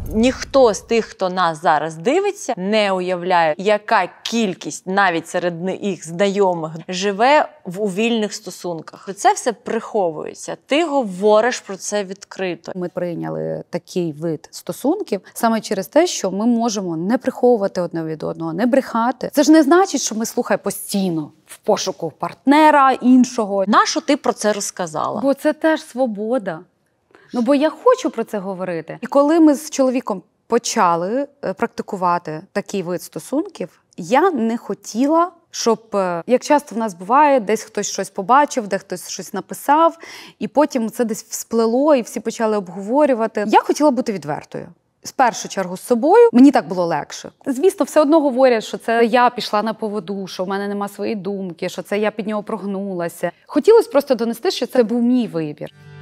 Ніхто з тих, хто нас зараз дивиться, не уявляє, яка кількість навіть серед їх знайомих живе у вільних стосунках. Це все приховується. Ти говориш про це відкрито. Ми прийняли такий вид стосунків саме через те, що ми можемо не приховувати одне від одного, не брехати. Це ж не значить, що ми, слухай, постійно в пошуку партнера іншого. Нащо ти про це розказала? Бо це теж свобода. Ну, бо я хочу про це говорити. І коли ми з чоловіком почали практикувати такий вид стосунків, я не хотіла, щоб, як часто в нас буває, десь хтось щось побачив, де хтось щось написав, і потім це десь всплело, і всі почали обговорювати. Я хотіла бути відвертою. В першу чергу з собою, мені так було легше. Звісно, все одно говорять, що це я пішла на поводу, що в мене нема своєї думки, що це я під нього прогнулася. Хотілося просто донести, що це був мій вибір.